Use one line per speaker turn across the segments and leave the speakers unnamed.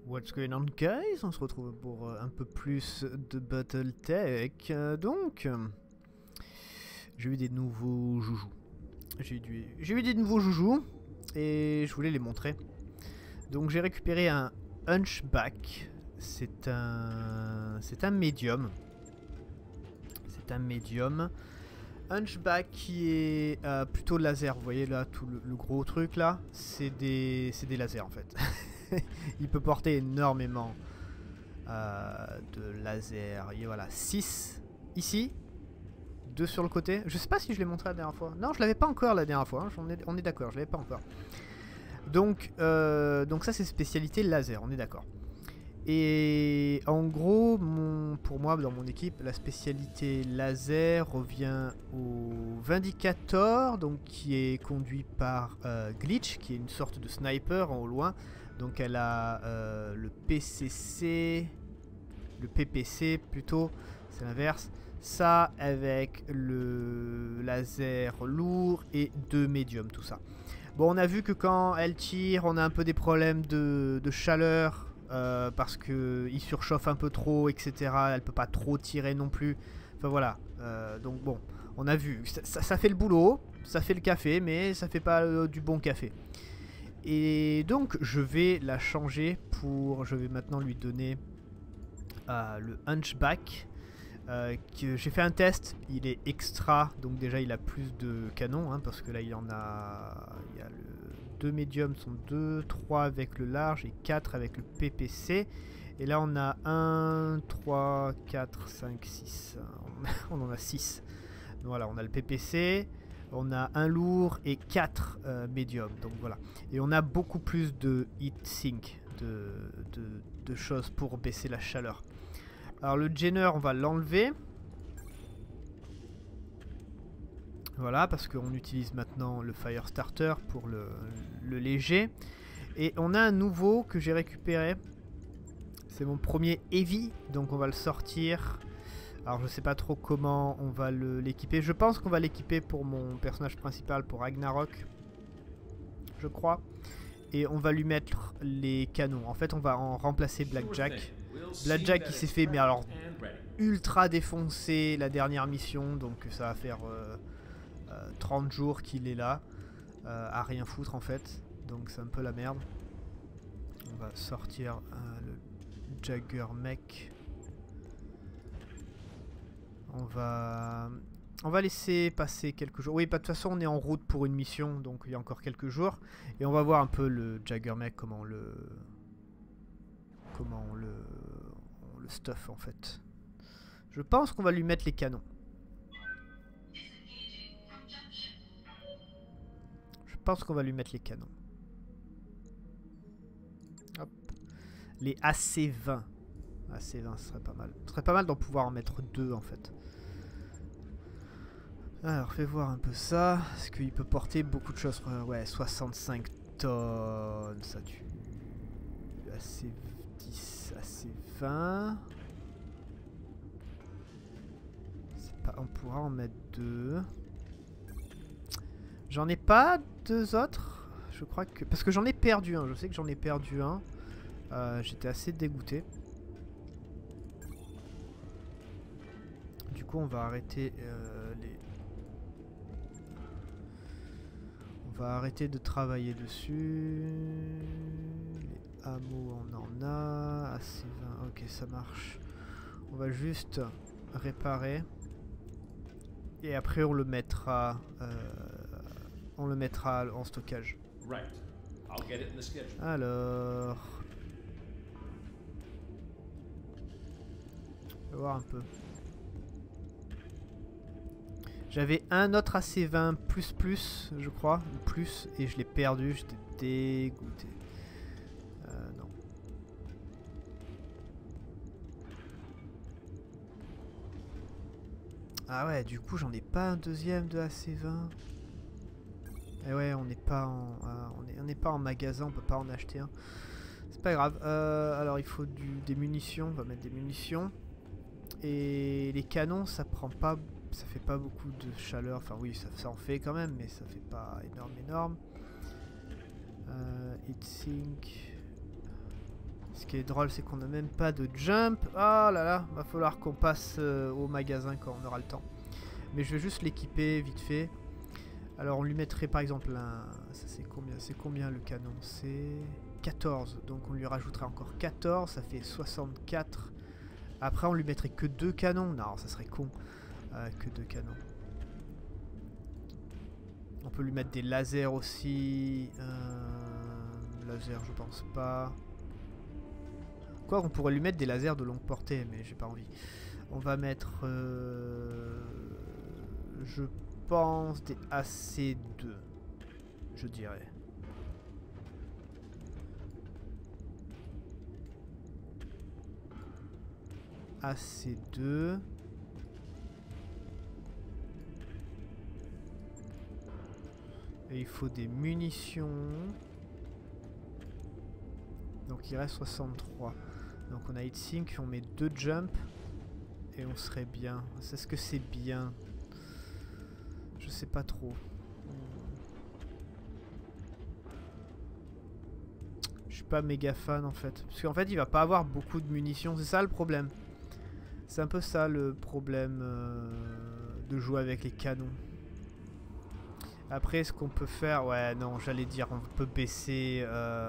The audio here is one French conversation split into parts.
What's going on, guys? On se retrouve pour un peu plus de Battletech. J'ai eu des nouveaux joujoux. J'ai eu des nouveaux joujoux et je voulais les montrer. Donc j'ai récupéré un Hunchback. C'est un médium. C'est un médium. Hunchback qui est plutôt laser. Vous voyez là tout le gros truc là, c'est des lasers en fait. Il peut porter énormément de lasers. Et voilà, 6 ici, 2 sur le côté. Je sais pas si je l'ai montré la dernière fois. Non, je l'avais pas encore la dernière fois. Hein. On est d'accord, je l'avais pas encore. Donc ça c'est spécialité laser, on est d'accord. Et en gros, pour moi, dans mon équipe, la spécialité laser revient au Vindicator, donc qui est conduit par Glitch, qui est une sorte de sniper en au loin. Donc elle a le PPC plutôt, c'est l'inverse. Ça avec le laser lourd et 2 médiums, tout ça. Bon, on a vu que quand elle tire, on a un peu des problèmes de chaleur. Parce qu'il surchauffe un peu trop, etc. Elle peut pas trop tirer non plus. Enfin voilà. Donc bon, on a vu. Ça fait le boulot, ça fait le café, mais ça fait pas du bon café. Et donc je vais la changer pour... Je vais maintenant lui donner le Hunchback. J'ai fait un test, il est extra, donc déjà il a plus de canons, hein, parce que là il en a... Il y a le 2 médiums sont 2, 3 avec le large et 4 avec le PPC. Et là on a 1, 3, 4, 5, 6. On en a 6. Donc voilà, on a le PPC, on a un lourd et 4 médiums. Donc voilà. Et on a beaucoup plus de heat sink, de choses pour baisser la chaleur. Alors le Jenner, on va l'enlever. Voilà, parce qu'on utilise maintenant le Firestarter pour le léger. Et on a un nouveau que j'ai récupéré. C'est mon premier Heavy, donc on va le sortir. Alors je sais pas trop comment on va l'équiper. Je pense qu'on va l'équiper pour mon personnage principal, pour Ragnarok. Je crois. Et on va lui mettre les canons. En fait, on va en remplacer Blackjack. Blackjack qui s'est fait, mais alors, ultra défoncé la dernière mission. Donc ça va faire 30 jours qu'il est là. À rien foutre en fait. Donc c'est un peu la merde. On va sortir le Jagger Mech. On va laisser passer quelques jours. Oui, de toute façon, on est en route pour une mission, donc il y a encore quelques jours. Et on va voir un peu le Jagger Mech, comment on le stuff en fait. Je pense qu'on va lui mettre les canons. Je pense qu'on va lui mettre les canons. Hop. Les AC-20. AC-20, ce serait pas mal. Ce serait pas mal d'en pouvoir en mettre 2 en fait. Alors, fais voir un peu ça. Est-ce qu'il peut porter beaucoup de choses? Ouais, 65 tonnes. Ça tue. AC-10, AC-20. On pourra en mettre 2. J'en ai pas 2 autres. Je crois que... Parce que j'en ai perdu un. Je sais que j'en ai perdu un. J'étais assez dégoûté. Du coup, on va arrêter On va arrêter de travailler dessus. Les hameaux, on en a. AC20, ok, ça marche. On va juste réparer. Et après, on le mettra en stockage. Alors... On va voir un peu. J'avais un autre AC20 plus, je crois, plus, et je l'ai perdu, j'étais dégoûté. Non. Ah ouais, du coup, j'en ai pas un deuxième de AC20. Et ouais, on n'est pas en magasin, on peut pas en acheter un. C'est pas grave. Alors, il faut des munitions, on va mettre des munitions. Et les canons, ça prend pas... Ça fait pas beaucoup de chaleur, enfin oui ça en fait quand même, mais ça fait pas énorme. Heatsink, Ce qui est drôle, c'est qu'on n'a même pas de jump. Oh là là, va falloir qu'on passe au magasin quand on aura le temps. Mais je vais juste l'équiper vite fait. Alors on lui mettrait par exemple un... Ça c'est combien? C'est combien le canon? C'est 14. Donc on lui rajouterait encore 14, ça fait 64. Après on lui mettrait que 2 canons. Non, ça serait con. Que 2 canons. On peut lui mettre des lasers aussi. Laser, je pense pas. Quoi, on pourrait lui mettre des lasers de longue portée, mais j'ai pas envie. On va mettre... je pense des AC2. Je dirais. AC2. Et il faut des munitions. Donc il reste 63. Donc on a heatsink, on met 2 jump. Et on serait bien. Est-ce que c'est bien? Je sais pas trop. Je suis pas méga fan en fait. Parce qu'en fait il va pas avoir beaucoup de munitions. C'est ça le problème. C'est un peu ça le problème de jouer avec les canons. Après, ce qu'on peut faire... Ouais, non, j'allais dire, on peut baisser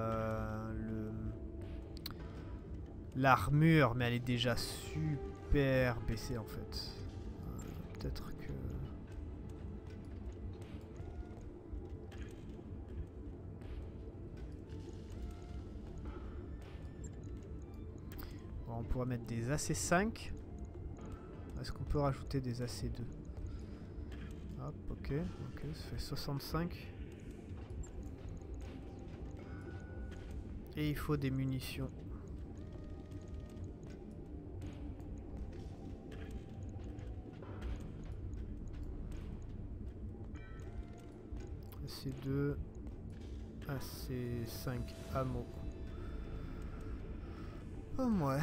l'armure, mais elle est déjà super baissée, en fait. Peut-être que... Bon, on pourra mettre des AC5. Est-ce qu'on peut rajouter des AC2? Hop, ok, ça fait 65. Et il faut des munitions. AC2, AC5 ammo. Oh ouais.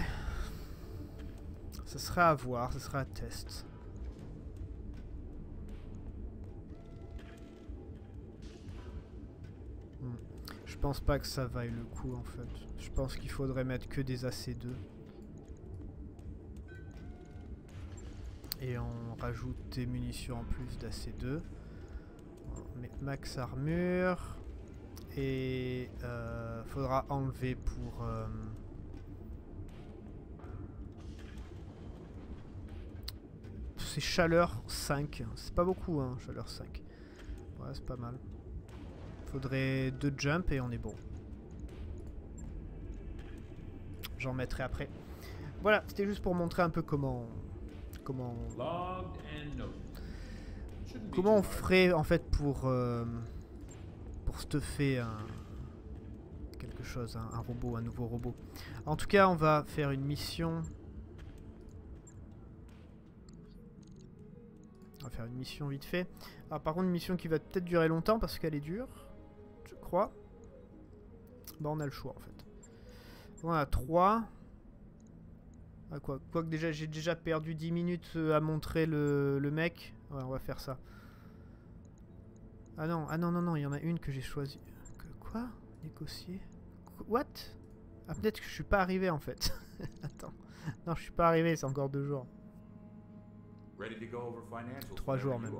Ça serait à voir, ça serait à test. Je pense pas que ça vaille le coup en fait. Je pense qu'il faudrait mettre que des AC2. Et on rajoute des munitions en plus d'AC2. On met max armure. Et faudra enlever pour... c'est chaleur 5. C'est pas beaucoup hein, chaleur 5. Ouais, c'est pas mal. Faudrait 2 jump et on est bon. J'en mettrai après. Voilà, c'était juste pour montrer un peu comment on ferait en fait pour stuffer quelque chose, un robot, un nouveau robot. En tout cas, on va faire une mission. On va faire une mission vite fait. Alors par contre, une mission qui va peut-être durer longtemps parce qu'elle est dure. Je crois. Bah on a le choix en fait. On a 3. Ah, quoique déjà j'ai déjà perdu 10 minutes à montrer le mec. Ouais, on va faire ça. Ah non, non, il y en a une que j'ai choisie. Quoi? Négocier? What? Ah peut-être que je suis pas arrivé en fait. Attends. Non, je suis pas arrivé, c'est encore 2 jours. 3 jours même.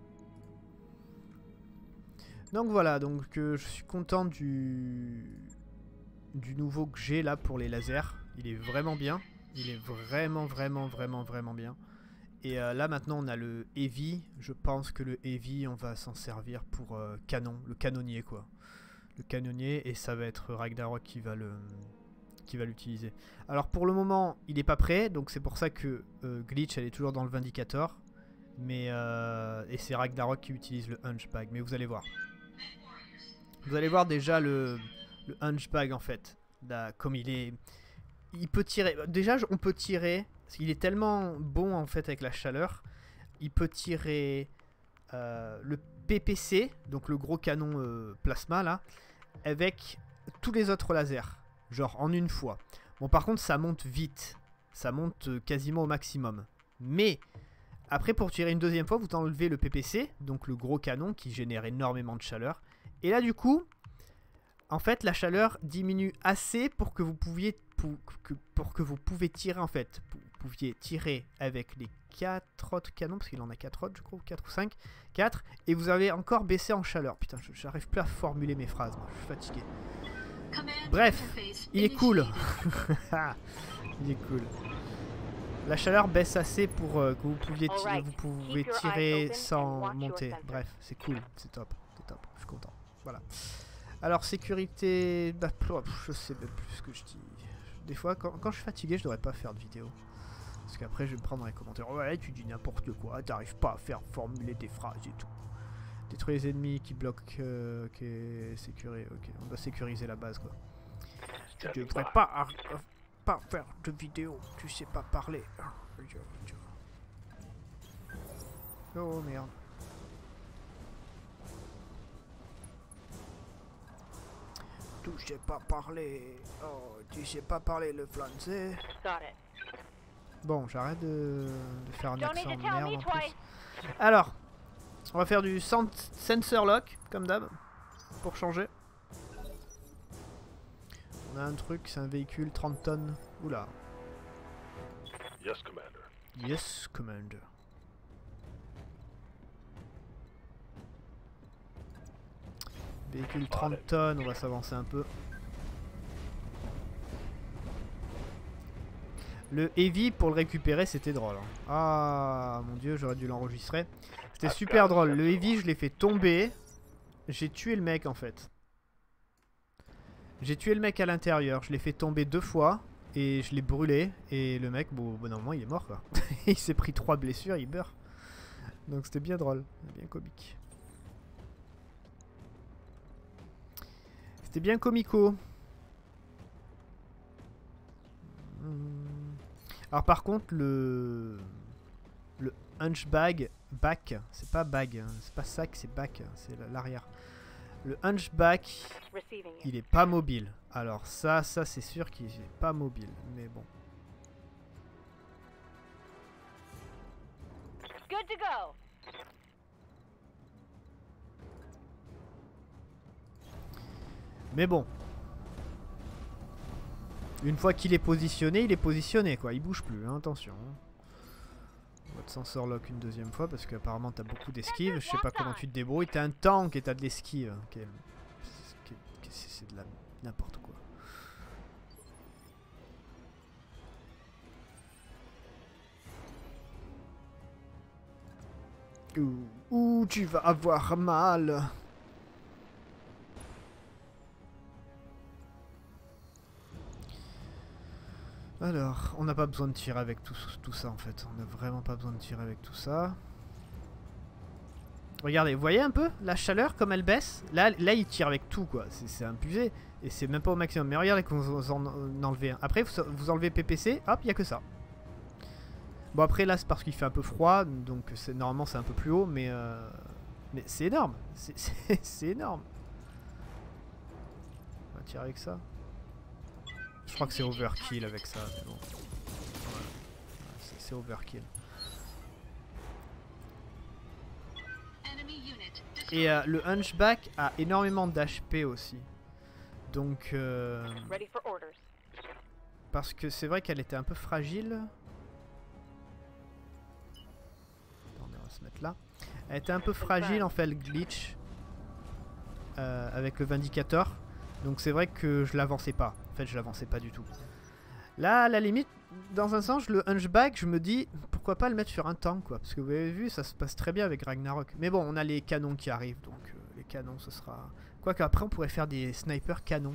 Donc voilà, donc je suis content du nouveau que j'ai là pour les lasers. Il est vraiment bien. Il est vraiment bien. Et là maintenant on a le Heavy. Je pense que le Heavy on va s'en servir pour canon, le canonnier quoi. Le canonnier et ça va être Ragnarok qui va l'utiliser. Alors pour le moment il n'est pas prêt, donc c'est pour ça que Glitch elle est toujours dans le Vindicator. Mais et c'est Ragnarok qui utilise le Hunchback. Mais vous allez voir. Vous allez voir déjà le Hunchback en fait. Là, comme il peut tirer. Déjà on peut tirer. Parce qu'il est tellement bon en fait avec la chaleur. Il peut tirer le PPC. Donc le gros canon plasma là. Avec tous les autres lasers. Genre en une fois. Bon par contre ça monte vite. Ça monte quasiment au maximum. Mais après pour tirer une deuxième fois vous enlevez le PPC. Donc le gros canon qui génère énormément de chaleur. Et là du coup en fait la chaleur diminue assez pour que vous pour que vous pouvez tirer en fait. Vous pouviez tirer avec les 4 autres canons, parce qu'il en a 4 autres je crois, 4 ou 5. 4, et vous avez encore baissé en chaleur. Putain, j'arrive plus à formuler mes phrases, moi, je suis fatigué. Bref, il est cool. Il est cool. La chaleur baisse assez pour que vous pouvez tirer sans monter. Bref, c'est cool, c'est top, je suis content. Voilà. Alors sécurité, bah, je sais même plus ce que je dis. Des fois, quand je suis fatigué, je devrais pas faire de vidéo. Parce qu'après, je vais me prendre dans les commentaires. Ouais, tu dis n'importe quoi, t'arrives pas à faire formuler des phrases et tout. Détruire les ennemis qui bloquent, ok, sécurité, ok, on doit sécuriser la base quoi. Tu devrais pas faire de vidéo, tu sais pas parler. Oh merde. Tu sais pas parler. Oh, tu sais pas parler le français. Bon, j'arrête de faire un accent de merde en plus. Alors, on va faire du sensor lock, comme d'hab, pour changer. On a un truc, c'est un véhicule 30 tonnes. Oula.
Yes, Commander.
Yes, Commander. Véhicule 30 tonnes, on va s'avancer un peu. Le heavy, pour le récupérer, c'était drôle. Hein. Ah, mon dieu, j'aurais dû l'enregistrer. C'était super drôle. Le heavy, je l'ai fait tomber. J'ai tué le mec, en fait. J'ai tué le mec à l'intérieur. Je l'ai fait tomber 2 fois. Et je l'ai brûlé. Et le mec, bon, normalement, il est mort, quoi. Il s'est pris 3 blessures, il meurt. Donc c'était bien drôle. Bien comique. C'était bien comico. Alors par contre le hunchback, c'est pas bag, hein, c'est pas sac, c'est back, c'est l'arrière. Le hunchback, il est pas mobile. Alors ça c'est sûr qu'il est pas mobile, mais bon.
Good to go.
Mais bon. Une fois qu'il est positionné quoi. Il bouge plus, hein, attention. On va te sensor lock une deuxième fois parce qu'apparemment t'as beaucoup d'esquive. Je sais pas comment tu te débrouilles. T'es un tank et t'as de l'esquive. Okay. C'est de la n'importe quoi. Ouh, tu vas avoir mal. Alors, on n'a pas besoin de tirer avec tout ça en fait. On n'a vraiment pas besoin de tirer avec tout ça. Regardez, vous voyez un peu la chaleur comme elle baisse? Là il tire avec tout quoi. C'est abusé. Et c'est même pas au maximum. Mais regardez quand vous en enlevez un. Après, vous enlevez PPC, hop, il n'y a que ça. Bon, après là, c'est parce qu'il fait un peu froid. Donc normalement, c'est un peu plus haut. Mais c'est énorme. C'est énorme. On va tirer avec ça. Je crois que c'est overkill avec ça, mais bon. Voilà. C'est overkill. Et le hunchback a énormément d'HP aussi. Donc... parce que c'est vrai qu'elle était un peu fragile. Attendez, on va se mettre là. Elle était un peu fragile en fait, le glitch. Avec le vindicateur. Donc c'est vrai que je l'avançais pas. En fait, je l'avançais pas du tout. Là, à la limite, dans un sens, le hunchback, je me dis, pourquoi pas le mettre sur un tank, quoi. Parce que vous avez vu, ça se passe très bien avec Ragnarok. Mais bon, on a les canons qui arrivent, donc les canons, ce sera... Quoique après, on pourrait faire des snipers canons.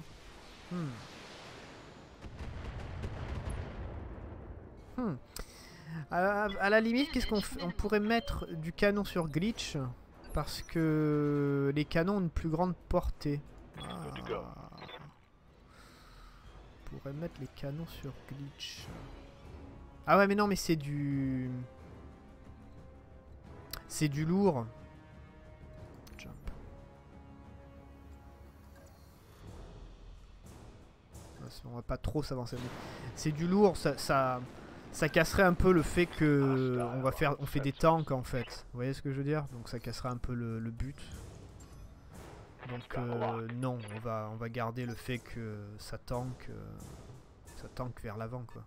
À la limite, qu'est-ce qu'on fait? On pourrait mettre du canon sur glitch. Parce que les canons ont une plus grande portée. On pourrait mettre les canons sur glitch. Ah ouais mais non mais c'est du... C'est du lourd. Jump. On va pas trop s'avancer. C'est du lourd, ça casserait un peu le fait que on fait des tanks en fait. Vous voyez ce que je veux dire? Donc ça casserait un peu le but. Donc non, on va garder le fait que ça tank ça tank vers l'avant quoi.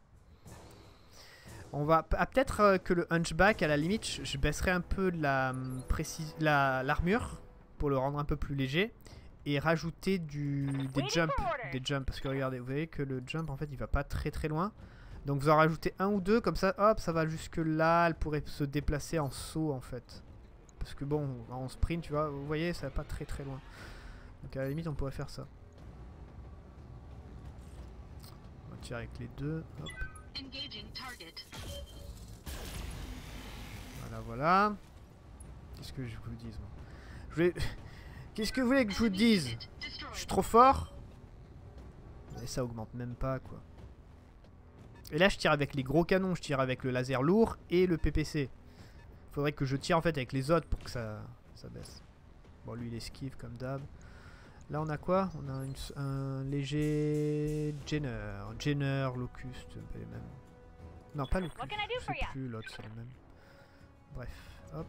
On va peut-être que le hunchback à la limite je baisserai un peu de l'armure pour le rendre un peu plus léger et rajouter des jumps parce que regardez, vous voyez que le jump en fait il va pas très très loin. Donc vous en rajoutez un ou deux comme ça, hop, ça va jusque là, elle pourrait se déplacer en saut en fait. Parce que bon, en sprint, tu vois, vous voyez, ça va pas très très loin. Donc à la limite on pourrait faire ça. On va tirer avec les deux, hop. Voilà, voilà. Qu'est-ce que je vous dise moi Qu'est-ce que vous voulez que je vous dise? Je suis trop fort? Et ça augmente même pas quoi. Et là je tire avec les gros canons, je tire avec le laser lourd et le PPC. Faudrait que je tire en fait avec les autres pour que ça baisse. Bon lui il esquive comme d'hab. Là on a quoi? On a un léger Jenner, Locust, pas les mêmes. Non pas Locust, je sais plus, l'autre c'est le même. Bref, hop.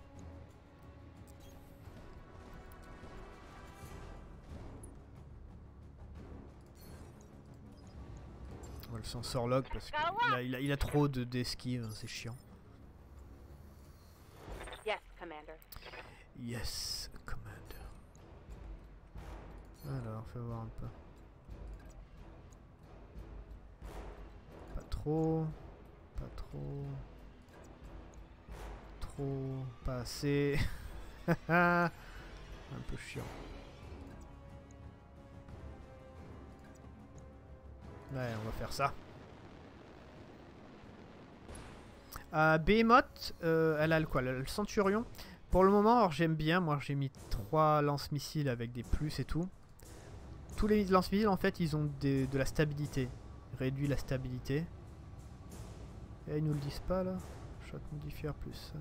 On va le sensor log parce qu'il a trop d'esquive, hein, c'est chiant.
Yes, Commander.
Yes, Commander. Alors, fais voir un peu. Pas trop. Pas trop. Trop. Pas assez. Un peu chiant. Ouais, on va faire ça. Behemoth, elle a le quoi? Le Centurion. Pour le moment, alors j'aime bien. Moi, j'ai mis 3 lance-missiles avec des plus et tout. Tous les lance-missiles, en fait, ils ont de la stabilité. Réduit la stabilité. Et ils nous le disent pas là. Shot modifier plus 5.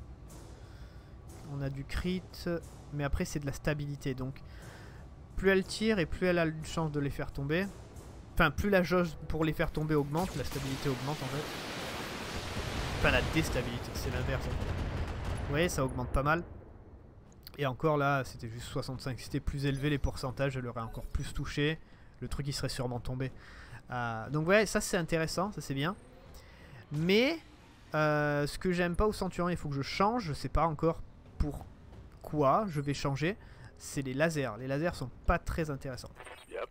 On a du crit, mais après c'est de la stabilité. Donc, plus elle tire et plus elle a une chance de les faire tomber. Enfin, plus la jauge pour les faire tomber augmente, la stabilité augmente en fait. Enfin, la déstabilité, c'est l'inverse. Vous voyez, ça augmente pas mal. Et encore là, c'était juste 65. Si c'était plus élevé les pourcentages, elle aurait encore plus touché. Le truc, il serait sûrement tombé. Donc ouais, ça c'est intéressant, ça c'est bien. Mais, ce que j'aime pas au Centurion, il faut que je change. Je sais pas encore pourquoi je vais changer. C'est les lasers. Les lasers sont pas très intéressants.
Yep.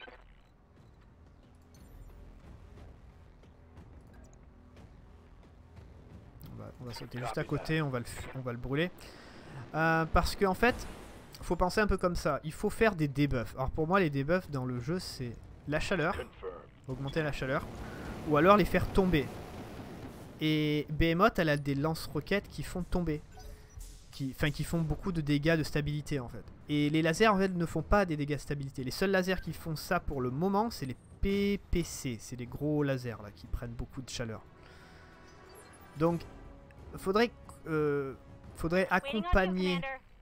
On va sauter juste à côté, on va le brûler. Parce qu'en fait, faut penser un peu comme ça. Il faut faire des debuffs. Alors pour moi, les debuffs dans le jeu, c'est la chaleur, augmenter la chaleur, ou alors les faire tomber. Et Behemoth, elle a des lance-roquettes qui font tomber. Qui font beaucoup de dégâts de stabilité en fait. Et les lasers en fait ne font pas des dégâts de stabilité. Les seuls lasers qui font ça pour le moment, c'est les PPC. C'est les gros lasers là qui prennent beaucoup de chaleur. Donc, faudrait accompagner.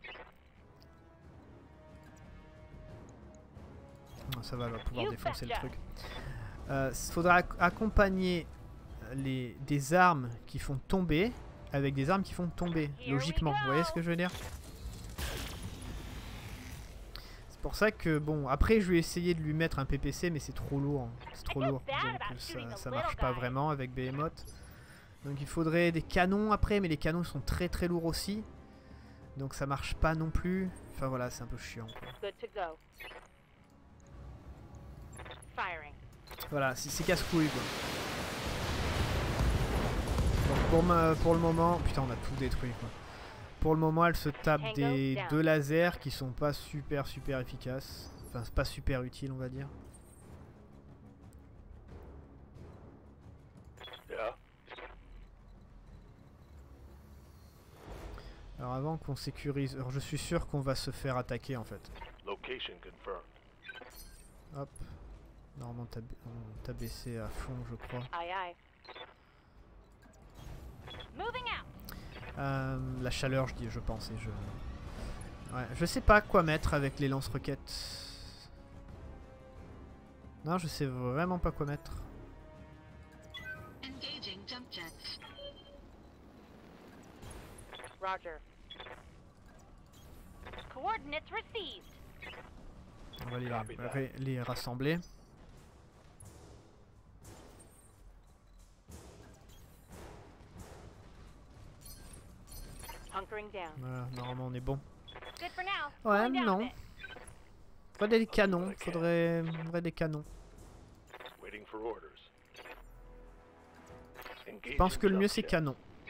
Non, ça va, elle va pouvoir défoncer le truc. Faudra accompagner des armes qui font tomber avec des armes qui font tomber, logiquement. Vous voyez ce que je veux dire? C'est pour ça que, bon, après je vais essayer de lui mettre un PPC, mais c'est trop lourd. Hein. C'est trop lourd, donc ça marche pas vraiment avec Behemoth. Donc il faudrait des canons après, mais les canons sont très très lourds aussi. Donc ça marche pas non plus. Enfin voilà, c'est un peu chiant quoi. Voilà, c'est casse-couille quoi. Donc pour le moment... Putain, on a tout détruit quoi. Pour le moment, elle se tape des 2 lasers qui sont pas super efficaces. Enfin, c'est pas super utile on va dire.
Yeah.
Alors avant qu'on sécurise... Alors je suis sûr qu'on va se faire attaquer en fait.
Location confirmed.
Hop. Normalement t'as baissé à fond je crois.
Aye, aye. Moving out.
La chaleur je pense et ouais, je sais pas quoi mettre avec les lance-roquettes. Non, je sais vraiment pas quoi mettre.
Roger. Coordinates received.
On va les rassembler.
Anchoring down.
Voilà, normalement on est bon.
Good for now.
Ouais,
Slowing down a
non.
bit.
Faudrait des canons, faudrait des canons.
Waiting for orders.
Je pense que le mieux c'est canon.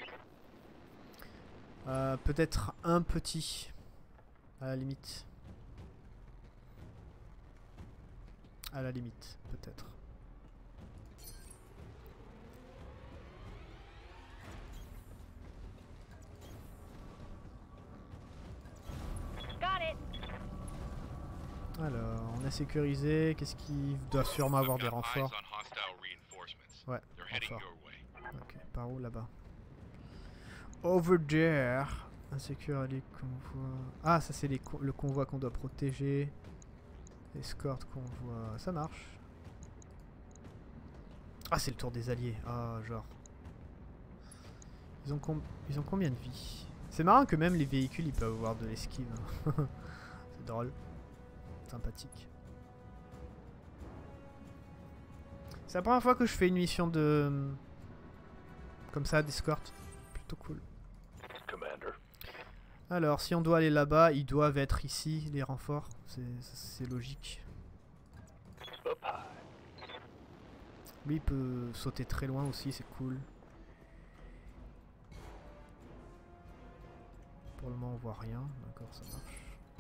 Peut-être un petit, à la limite. À la limite, peut-être.
Got it.
Alors, on a sécurisé. Qu'est-ce qu'il doit sûrement avoir des renforts? Ouais, renforts. Ok, par où là-bas? Over there. Insécure les convois. Ah, ça c'est le convoi qu'on doit protéger. Escorte convoi. Ça marche. Ah, c'est le tour des alliés. Ah, genre. Ils ont combien de vie? C'est marrant que même les véhicules ils peuvent avoir de l'esquive. C'est drôle. Sympathique. C'est la première fois que je fais une mission de... comme ça, d'escorte. Plutôt cool.
Commander.
Alors, si on doit aller là-bas, ils doivent être ici, les renforts. C'est logique.
Up high.
Lui, il peut sauter très loin aussi, c'est cool. Pour le moment, on voit rien. D'accord, ça marche.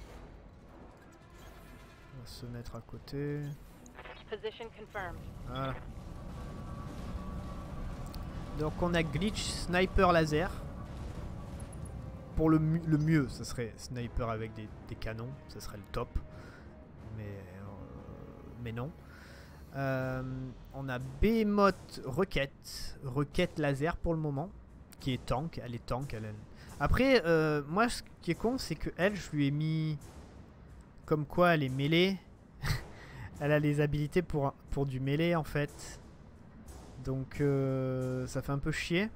On va se mettre à côté.
Position confirmed.
Voilà. Donc, on a glitch, sniper laser. Pour le mieux, ce serait sniper avec des canons. Ce serait le top. Mais non. On a Behemoth Roquette laser pour le moment. Qui est tank. Elle est tank. Après, moi, ce qui est con, c'est que elle, je lui ai mis... Comme quoi, elle est mêlée. Elle a les habilités pour du mêlée, en fait. Donc, ça fait un peu chier.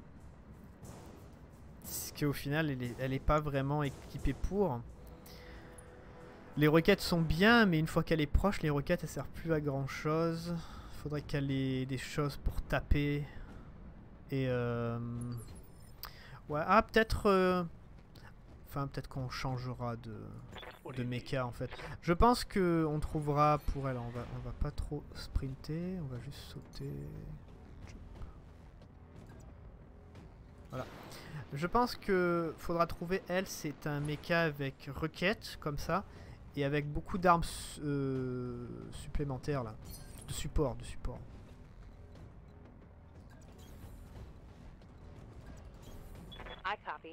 Parce qu'au final, elle est pas vraiment équipée pour. Les roquettes sont bien, mais une fois qu'elle est proche, les roquettes, elles servent plus à grand chose. Faudrait qu'elle ait des choses pour taper. Et ouais, ah, peut-être... Enfin, peut-être qu'on changera de mecha, en fait. Je pense qu'on trouvera pour elle. On va pas trop sprinter. On va juste sauter. Voilà. Je pense que faudra trouver elle. C'est un mecha avec requête, comme ça. Et avec beaucoup d'armes supplémentaires, là. De support.
I copy.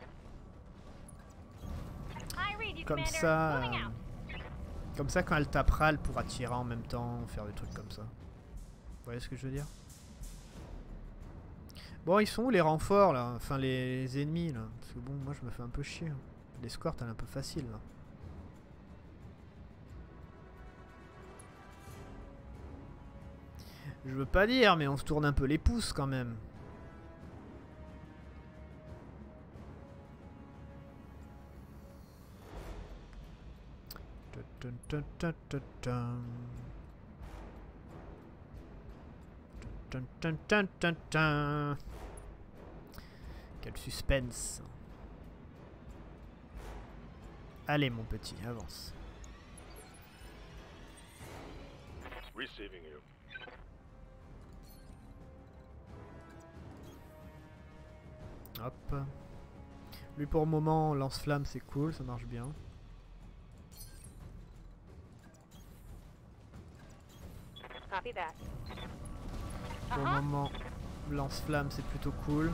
Comme ça, quand elle tapera, elle pourra tirer en même temps, faire des trucs comme ça. Vous voyez ce que je veux dire? Bon, ils sont où les renforts là? Enfin, les ennemis là? Parce que bon, moi je me fais un peu chier. L'escorte elle est un peu facile là. Je veux pas dire, mais on se tourne un peu les pouces quand même. Quel suspense. Allez mon petit, avance.
Receiving you.
Hop. Lui pour le moment, lance-flamme c'est cool, ça marche bien.
Copy that.
Pour le moment, lance-flamme c'est plutôt cool.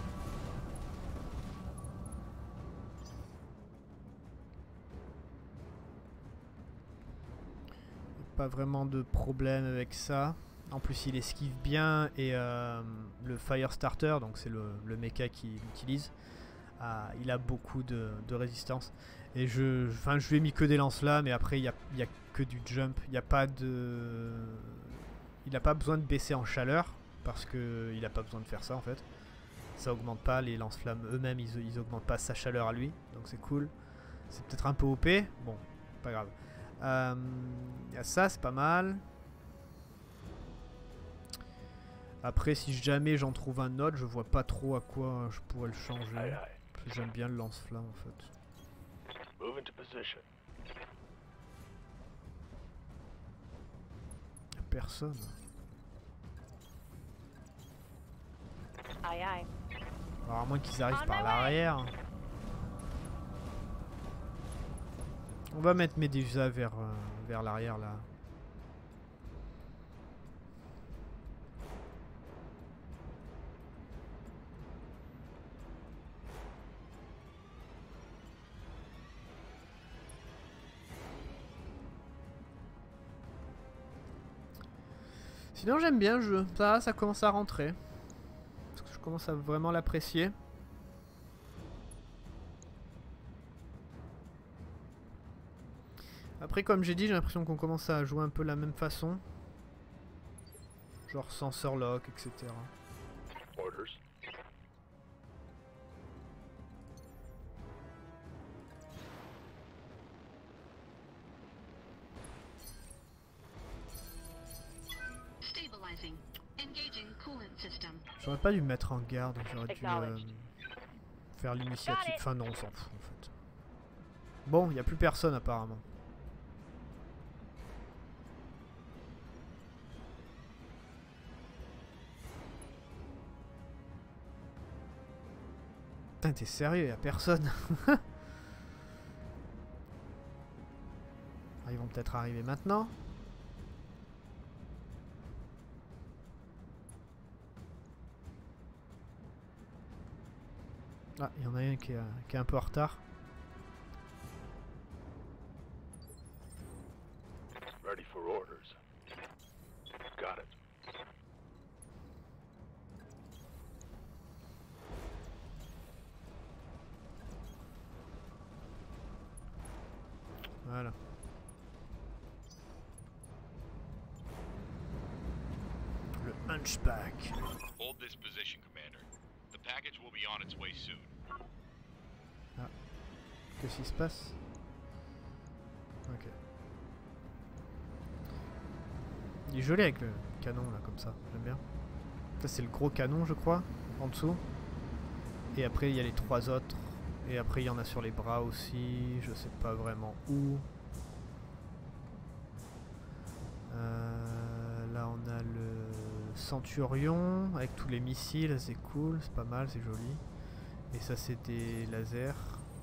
Pas vraiment de problème avec ça. En plus il esquive bien et le Firestarter, donc c'est le mecha qu'il utilise, il a beaucoup de résistance. Et je lui ai mis que des lance-flammes et après il y a que du jump. Il n'a pas besoin de baisser en chaleur parce que il n'a pas besoin de faire ça en fait. Ça augmente pas les lance-flammes eux-mêmes, ils augmentent pas sa chaleur à lui, donc c'est cool. C'est peut-être un peu OP, bon, pas grave. Y a ça, c'est pas mal. Après, si jamais j'en trouve un autre, je vois pas trop à quoi je pourrais le changer. J'aime bien le lance-flamme en fait.
Move into position.
Y'a personne.
Aye aye.
Alors à moins qu'ils arrivent
On
par
my way.
l'arrière. On va mettre Medusa vers l'arrière là. Sinon j'aime bien le jeu, ça commence à rentrer. Parce que je commence à vraiment l'apprécier. Après comme j'ai dit, j'ai l'impression qu'on commence à jouer un peu la même façon. Genre sensor lock, etc.
Orders.
Stabilizing. Engaging coolant system.
J'aurais pas dû me mettre en garde, j'aurais dû
Acknowledged.
faire l'initiative. Enfin non, on s'en fout en fait. Bon, il n'y a plus personne apparemment. Putain, t'es sérieux, y a personne. Ah, ils vont peut-être arriver maintenant. Ah, il y en a un qui est un peu en retard.
Ready for orders. Got it.
Voilà. Le hunchback.
Hold this position, Commander. The package will be on its way soon.
Qu'est-ce qui se passe? Ok. Il est joli avec le canon là comme ça, j'aime bien. Ça c'est le gros canon je crois, en dessous. Et après il y a les trois autres. Et après il y en a sur les bras aussi, je sais pas vraiment où. Là on a le Centurion avec tous les missiles, c'est cool, c'est pas mal, c'est joli. Et ça c'est des lasers.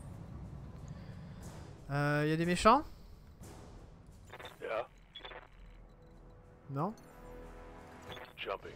Y a des méchants?
Yeah.
Non?
Jumping.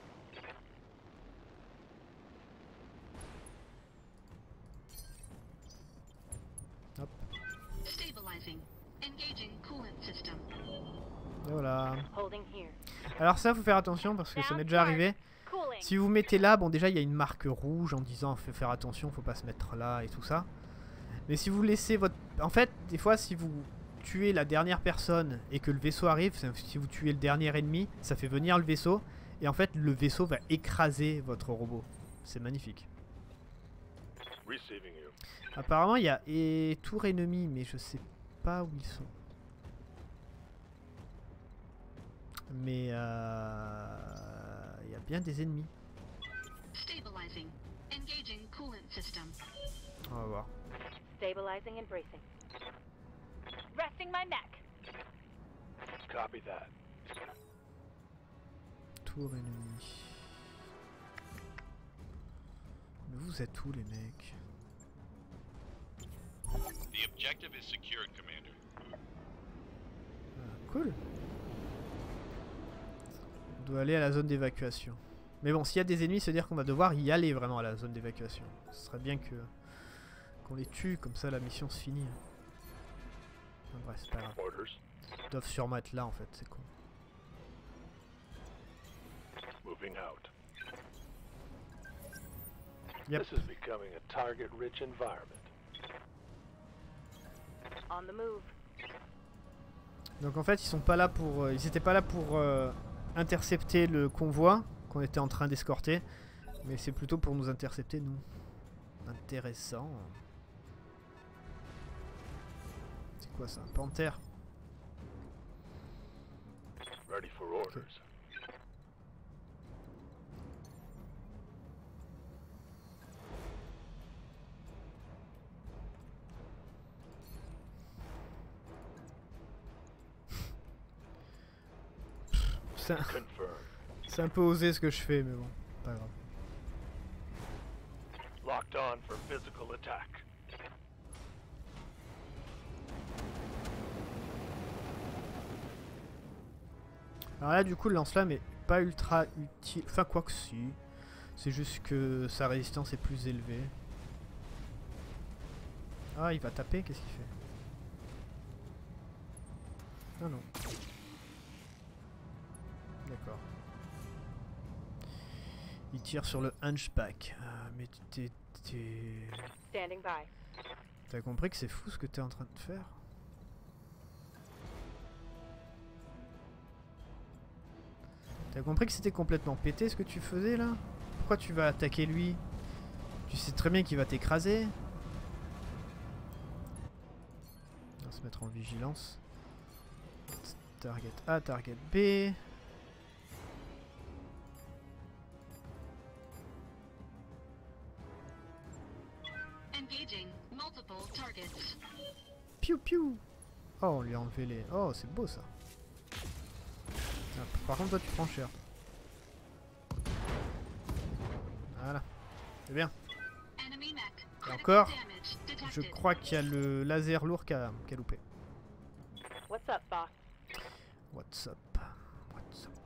Stabilizing. Engaging coolant system.
Et voilà.
Holding here.
Alors ça faut faire attention parce que ça m'est déjà arrivé.
Cooling.
Si vous mettez là, bon déjà il y a une marque rouge en disant faut faire attention, faut pas se mettre là et tout ça. Mais si vous laissez votre... En fait, des fois si vous tuez la dernière personne et que le vaisseau arrive, si vous tuez le dernier ennemi, ça fait venir le vaisseau. Et en fait le vaisseau va écraser votre robot. C'est magnifique.
Receiving you.
Apparemment il y a et tour ennemi, mais je sais pas où ils sont. Mais il y a bien des ennemis.
Stabilizing. Engaging coolant system.
On va voir.
Stabilizing and bracing. Resting my neck.
Copy that.
Tour ennemi. Mais vous êtes où les mecs?
The objective is secured, Commander.
Ah, cool. On doit aller à la zone d'évacuation. Mais bon, s'il y a des ennemis, c'est-à-dire qu'on va devoir y aller vraiment à la zone d'évacuation. Ce serait bien que qu'on les tue, comme ça la mission se finit. Enfin, bref, c'est pas grave.
Orders.
Ils doivent sûrement être là en fait, c'est con.
Moving out.
Yep.
This is becoming a target-rich environment.
On the move.
Donc en fait, ils sont pas là pour, ils étaient pas là pour intercepter le convoi qu'on était en train d'escorter, mais c'est plutôt pour nous intercepter nous. Intéressant. C'est quoi ça? Un panthère?
Ready for orders. Confirmed.
C'est un peu osé ce que je fais, mais bon, pas grave.
Locked on for physical attack.
Alors là, du coup, le lance-flamme est pas ultra utile. Enfin, quoi que si. C'est juste que sa résistance est plus élevée. Ah, il va taper, qu'est-ce qu'il fait? Ah non. D'accord. Il tire sur le hunchback. Ah, mais
Standing by.
t'as compris que c'est fou ce que t'es en train de faire? T'as compris que c'était complètement pété ce que tu faisais là? Pourquoi tu vas attaquer lui? Tu sais très bien qu'il va t'écraser. On va se mettre en vigilance. Target A, target B.
Engaging multiple targets.
Piou piou. Oh, on lui a enlevé les... Oh, c'est beau ça. Tiens, par contre, toi, tu prends cher. Voilà. C'est bien.
Enemy mech.
Et
Critical
encore,
damage
je
detected.
crois qu'il y a le laser lourd qui a loupé.
What's up, boss?
What's up? What's up?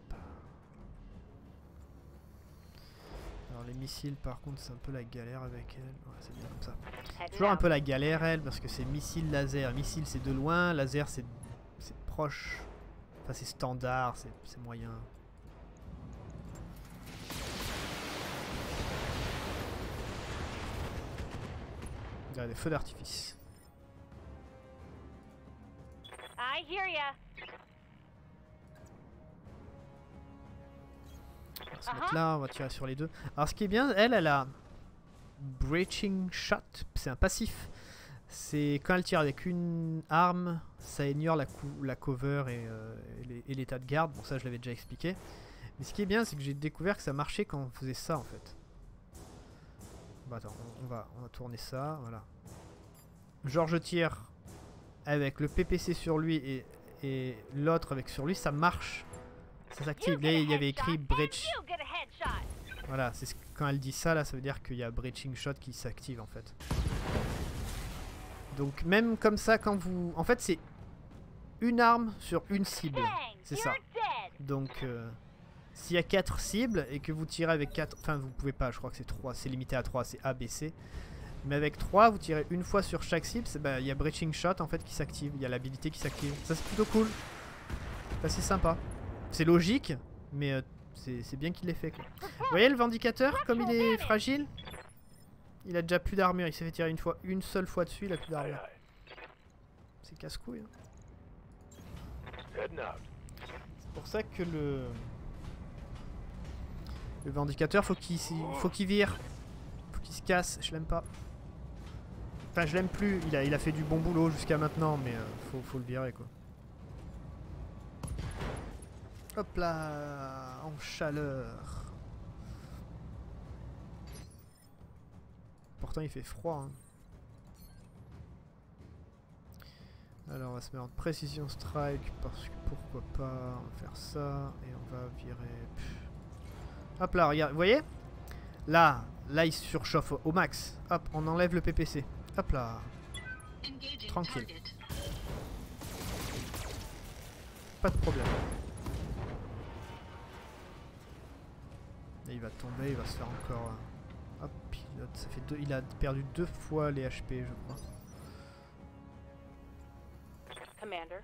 Alors les missiles par contre c'est un peu la galère avec elle. Ouais, c'est bien comme ça.
Heading
Toujours un
out.
peu la galère elle parce que c'est missile laser. Missile c'est de loin, laser c'est proche. Enfin c'est standard, c'est moyen. Il y a des feux d'artifice.
I hear ya.
On va se mettre là, on va tirer sur les deux. Alors ce qui est bien, elle a Breaching Shot, c'est un passif. C'est quand elle tire avec une arme, ça ignore la cover et l'état de garde. Bon ça je l'avais déjà expliqué. Mais ce qui est bien c'est que j'ai découvert que ça marchait quand on faisait ça en fait. Bah attends, on va tourner ça, voilà. Genre je tire avec le PPC sur lui et l'autre avec sur lui, ça marche. Ça s'active. Là il y avait écrit Breach.
You get a headshot.
Voilà, quand elle dit ça là, ça veut dire qu'il y a Breaching Shot qui s'active en fait. Donc même comme ça quand vous... En fait c'est une arme sur une cible.
Bang.
C'est
You're
ça.
dead.
Donc s'il y a 4 cibles et que vous tirez avec 4... Enfin vous pouvez pas, je crois que c'est 3. C'est limité à 3, c'est A, B, C. Mais avec 3, vous tirez une fois sur chaque cible. Il y a Breaching Shot en fait qui s'active. Il y a l'habilité qui s'active. Ça c'est plutôt cool. C'est assez sympa. C'est logique, mais c'est bien qu'il l'ait fait quoi. Vous voyez le Vindicateur comme il est fragile? Il a déjà plus d'armure, il s'est fait tirer une seule fois dessus, il a plus
Aye,
d'armure.
aye.
C'est casse-couille. Hein.
Heading out.
C'est pour ça que le Vindicateur faut qu'il vire. Faut qu'il se casse, je l'aime pas. Enfin je l'aime plus, il a fait du bon boulot jusqu'à maintenant, mais faut le virer quoi. Hop là, en chaleur. Pourtant il fait froid. Hein. Alors on va se mettre en précision strike parce que pourquoi pas, on va faire ça et on va virer. Hop là, regarde, vous voyez? Là il se surchauffe au max. Hop, on enlève le PPC. Hop là,
Engaging
tranquille,
target.
pas de problème. Et il va tomber, il va se faire encore. Hop, pilote, ça fait il a perdu 2 fois les HP, je crois.
Commander.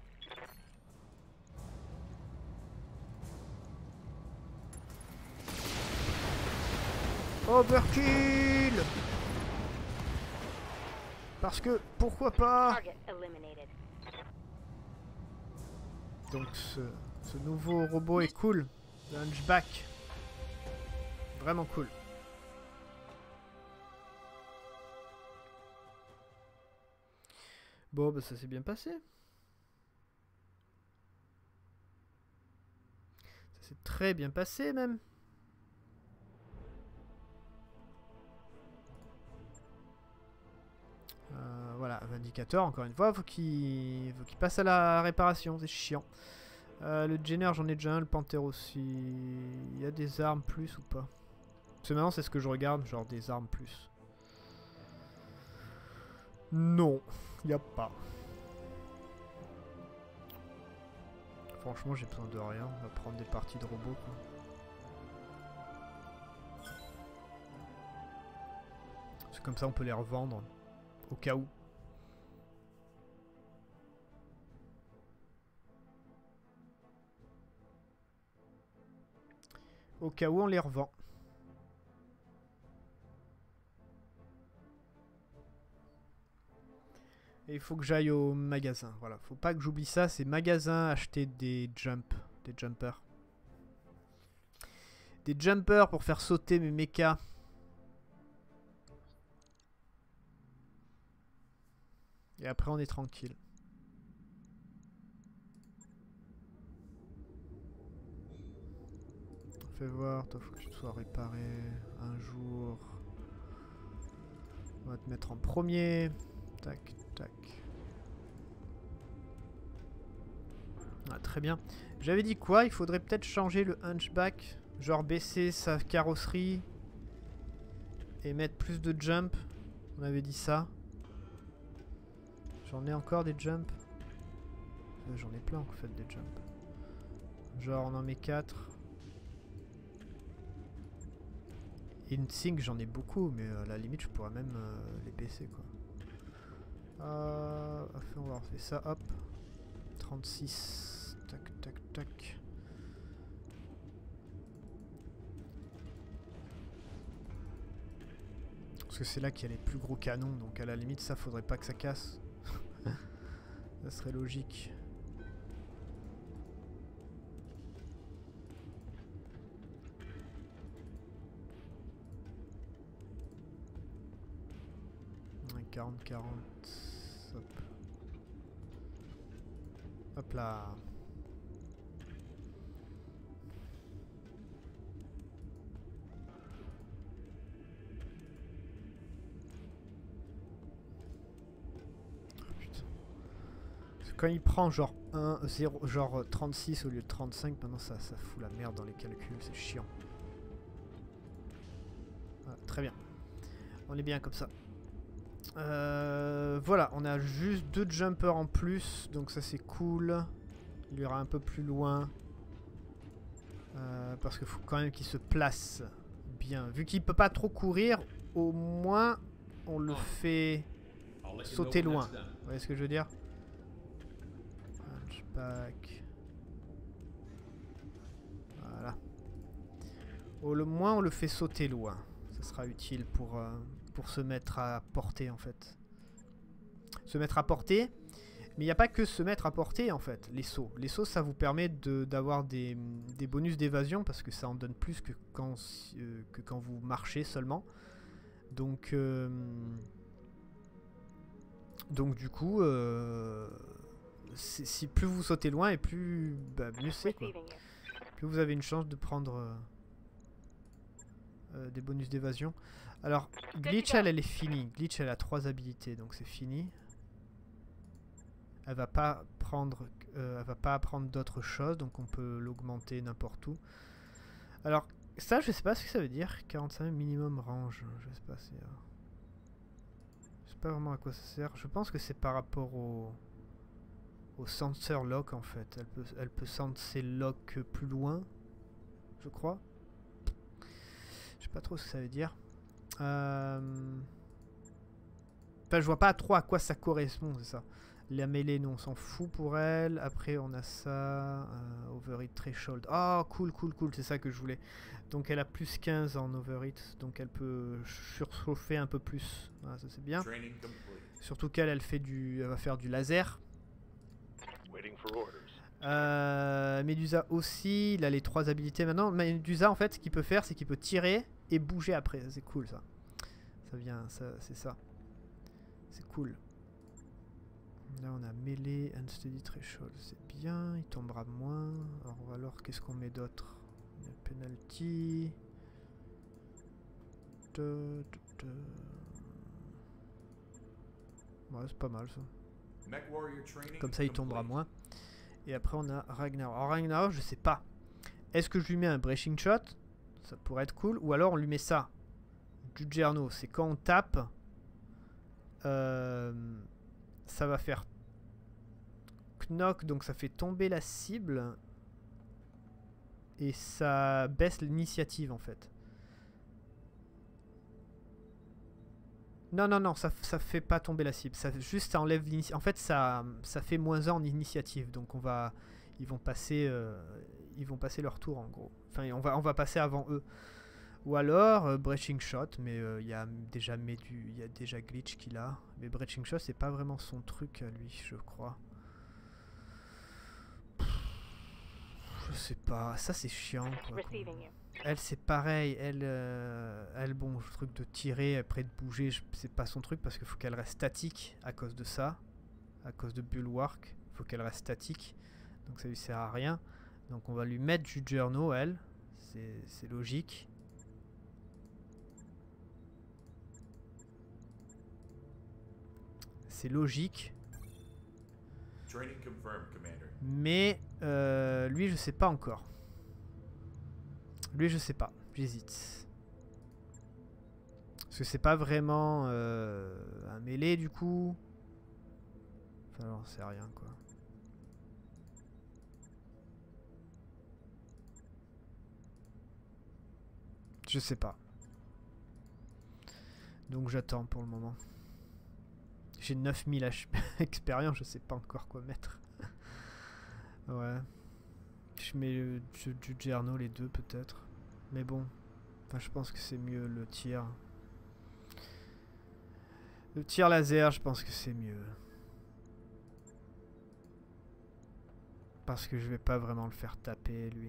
Overkill! Parce que, pourquoi pas?
Target eliminated.
Donc ce nouveau robot est cool. Le Hunchback. Vraiment cool. Bon, bah ça s'est bien passé. Ça s'est très bien passé même. Voilà, Vindicateur, encore une fois, faut qu'il passe à la réparation, c'est chiant. Le Jenner, j'en ai déjà un, le Panther aussi. Il y a des armes plus ou pas? Parce que maintenant, c'est ce que je regarde, genre des armes plus. Non, il n'y a pas. Franchement, j'ai besoin de rien. On va prendre des parties de robots, quoi. C'est comme ça, on peut les revendre. Au cas où. Au cas où, on les revend. Et il faut que j'aille au magasin. Voilà, faut pas que j'oublie ça. C'est magasin, acheter des jumpers. Des jumpers pour faire sauter mes mechas. Et après, on est tranquille. Fais voir, toi, faut que tu sois réparé un jour. On va te mettre en premier. Tac, tac. Ah, très bien. J'avais dit quoi? Il faudrait peut-être changer le hunchback. Genre baisser sa carrosserie. Et mettre plus de jump. On avait dit ça. J'en ai encore des jumps. J'en ai plein en fait des jumps. Genre on en met 4. Et une sync j'en ai beaucoup, mais à la limite je pourrais même les baisser quoi. On va refaire ça, hop. 36. Tac, tac, tac. Parce que c'est là qu'il y a les plus gros canons, donc à la limite ça faudrait pas que ça casse. Ça serait logique. Ouais, 40-40. Hop. Hop là. Quand il prend genre 1, 0, genre 36 au lieu de 35, maintenant ça fout la merde dans les calculs, c'est chiant. Voilà, très bien. On est bien comme ça. Voilà, on a juste 2 jumpers en plus, donc ça c'est cool. Il y aura un peu plus loin. Parce qu'il faut quand même qu'il se place bien. Vu qu'il peut pas trop courir, au moins on le fait sauter loin. Vous voyez ce que je veux dire? Hunchback. Voilà. Au moins on le fait sauter loin. Ça sera utile pour se mettre à portée en fait. Se mettre à portée. Mais il n'y a pas que se mettre à portée en fait, les sauts. Les sauts ça vous permet d'avoir des bonus d'évasion parce que ça en donne plus que quand vous marchez seulement. Donc du coup, si plus vous sautez loin et plus mieux c'est quoi. Plus vous avez une chance de prendre des bonus d'évasion. Alors, Glitch elle est finie. Glitch elle a 3 habilités donc c'est fini. Elle va pas apprendre d'autres choses, donc on peut l'augmenter n'importe où. Alors ça, je sais pas ce que ça veut dire. 45 minimum range. Je sais pas, je sais pas vraiment à quoi ça sert. Je pense que c'est par rapport au sensor lock en fait. Elle peut senser lock plus loin, je crois. Je sais pas trop ce que ça veut dire. Enfin, je vois pas trop à quoi ça correspond, c'est ça. La mêlée, non, on s'en fout pour elle. Après, on a ça. Overheat Threshold. Oh, cool, cool, cool. C'est ça que je voulais. Donc, elle a plus 15 en overheat. Donc, elle peut surchauffer un peu plus. Voilà, ça, c'est bien. Surtout qu'elle, elle va faire du laser. Medusa aussi. Il a les 3 habilités maintenant. Medusa, en fait, ce qu'il peut faire, c'est qu'il peut tirer et bouger après. C'est cool, ça. C'est ça. C'est cool. Là on a mêlée, unsteady threshold, c'est bien, il tombera moins. Alors qu'est-ce qu'on met d'autre? Penalty. Ouais, c'est pas mal ça. Comme ça il tombera moins. Et après on a Ragnarok. Alors Ragnarok, je sais pas. Est-ce que je lui mets un Breaching Shot? Ça pourrait être cool. Ou alors on lui met ça. Juggernaut, c'est quand on tape. Ça va faire knock, donc ça fait tomber la cible. Et ça baisse l'initiative en fait. Non, non, non, ça fait pas tomber la cible. Ça juste ça enlève l'initiative. En fait, ça fait -1 en initiative. Donc ils vont passer leur tour en gros. Enfin, on va passer avant eux. Ou alors Breaching Shot, mais il y a déjà Glitch qui l'a. Mais Breaching Shot, c'est pas vraiment son truc à lui, je crois. Je sais pas, ça c'est chiant quoi.
Receiving you.
Elle c'est pareil, elle bon, le truc de tirer après de bouger, c'est pas son truc parce qu'il faut qu'elle reste statique à cause de ça, à cause de Bulwark, il faut qu'elle reste statique, donc ça lui sert à rien. Donc on va lui mettre Juggernaut, elle, c'est logique. C'est logique.
Training confirmed, Commander.
Mais lui je sais pas encore. Lui je sais pas, j'hésite. Parce que c'est pas vraiment un mêlé du coup. Enfin j'en sais rien quoi. Je sais pas. Donc j'attends pour le moment. J'ai 9000 HP expérience, je sais pas encore quoi mettre. Ouais. Je mets du Juggernaut les deux peut-être. Mais bon. Enfin je pense que c'est mieux le tir. Le tir laser, je pense que c'est mieux. Parce que je vais pas vraiment le faire taper lui.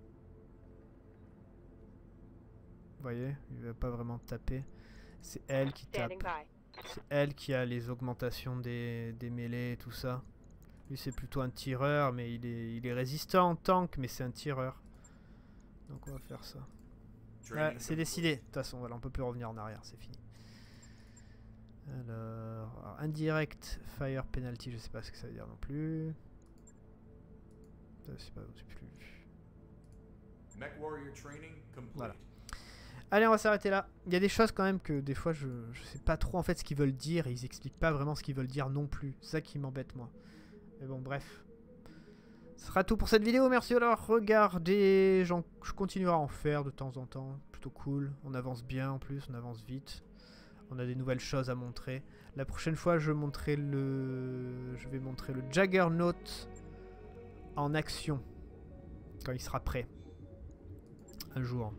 Vous voyez, il va pas vraiment taper. C'est elle qui tape.
Standing by.
C'est elle qui a les augmentations des mêlées et tout ça. Lui c'est plutôt un tireur, mais il est résistant en tank, mais c'est un tireur. Donc on va faire ça. Ouais, c'est décidé. De toute façon, voilà, on peut plus revenir en arrière, c'est fini. Alors, indirect fire penalty, je sais pas ce que ça veut dire non plus. Je sais pas non plus.
Mech Warrior training complete.
Voilà. Allez, on va s'arrêter là. Il y a des choses quand même que des fois je sais pas trop en fait ce qu'ils veulent dire et ils expliquent pas vraiment ce qu'ils veulent dire non plus. C'est ça qui m'embête moi. Mais bon, bref. Ce sera tout pour cette vidéo. Merci d'avoir regardé. Je continuerai à en faire de temps en temps. Plutôt cool. On avance bien en plus, on avance vite. On a des nouvelles choses à montrer. La prochaine fois, je vais montrer le Juggernaut en action. Quand il sera prêt. Un jour.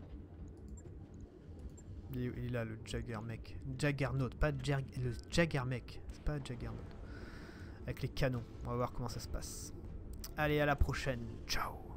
Il est là le Juggernaut, pas le Jaggermech, c'est pas Juggernaut. Avec les canons, on va voir comment ça se passe. Allez, à la prochaine, ciao.